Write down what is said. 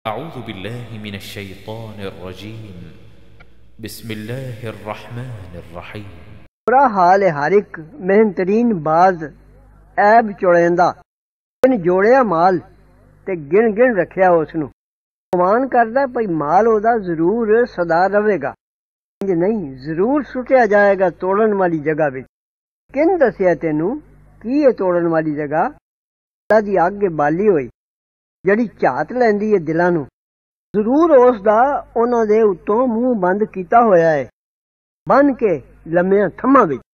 अऊज़ु बिल्लाहि मिनश शैतानिर रजीम बिस्मिल्लाहिर रहमानिर रहीम। बुरा हाल है हर एक मेहनतरीन बाज ऐब चुड़ेंदा गिन जोड़िया माल ते गिन गिन रखिया उसनू गुमान करदा भई माल ओदा जरूर सदा रवेगा, इंज नहीं जरूर सुटिया जाएगा तोड़न वाली जगह विच। किन दसिया तेनू की है तोड़न वाली जगह? अल्लाह दी अग बाली होई जड़ी झात लैंदी है दिलां नू। जरूर उस दा उन्हां दे उत्तों मूंह बंद कीता होया है बन के लम्मियां थम्मां विच।